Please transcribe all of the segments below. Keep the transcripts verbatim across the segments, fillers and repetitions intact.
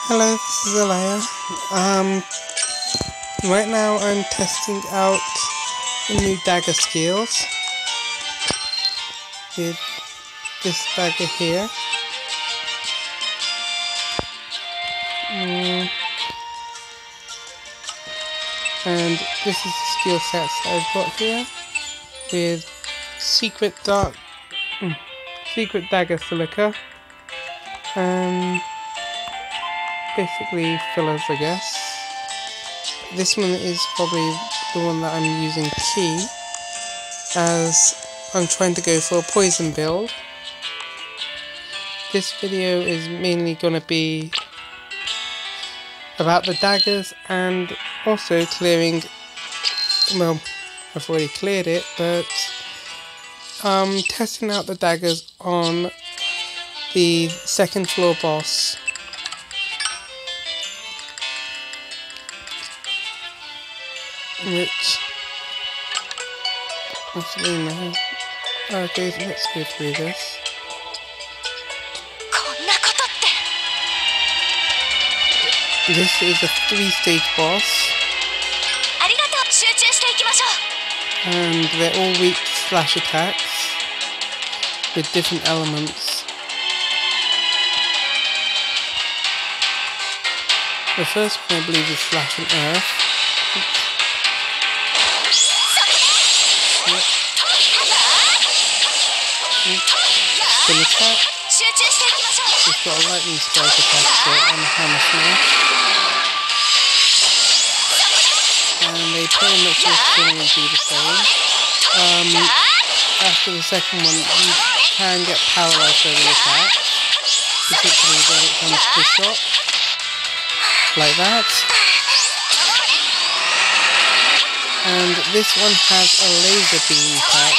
Hello, this is Alaya. Um, right now I'm testing out the new dagger skills with this dagger here. Mm. And this is the skill sets I've got here with secret dark, mm, secret dagger silica, and basically fillers, I guess. This one is probably the one that I'm using key, as I'm trying to go for a poison build. This video is mainly going to be about the daggers and also clearing, well, I've already cleared it, but um, testing out the daggers on the second floor boss. Which, actually no, okay, let's go through this. This is a three-stage boss, and they're all weak to slash attacks with different elements. The first one I believe is slash and earth. Yep. Spin attack. It's got a lightning strike attack and a hammer smash. And they pretty much just generally do the same. Um, after the second one, you can get paralyzed over the attack, particularly when it comes to shot, like that. And this one has a laser beam attack.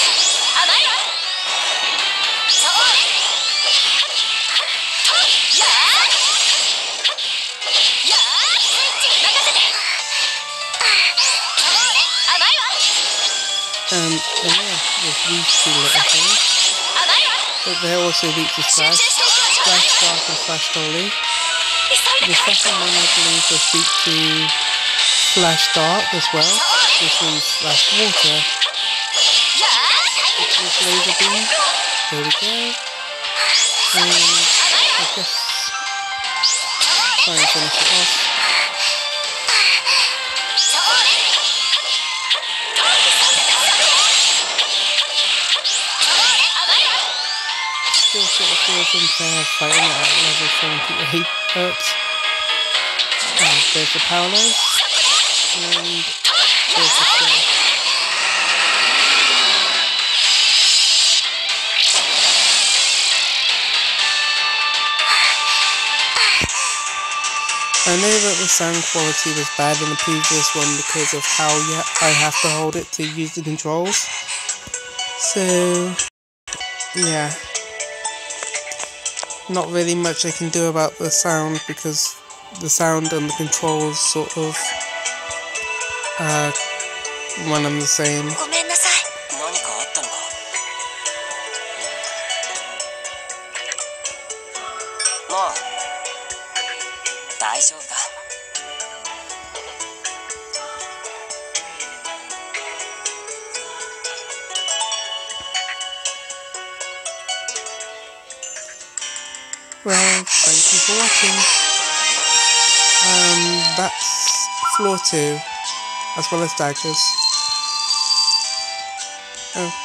Um, and yeah, there's these two little things. But they're also weak to slash, slash dark and slash holy. The second one I believe was weak to slash dark as well. This one's slash water. This is laser beam. There we go. And I guess try and finish it off. Still sort of feels unfair fighting it at level seventy-eight, but uh, there's the paralyze, and there's the skill. I know that the sound quality was bad in the previous one because of how I have to hold it to use the controls, so yeah. Not really much I can do about the sound because the sound and the controls sort of uh, one and the same. Well, thank you for watching. Um, that's floor two, as well as daggers. Oh.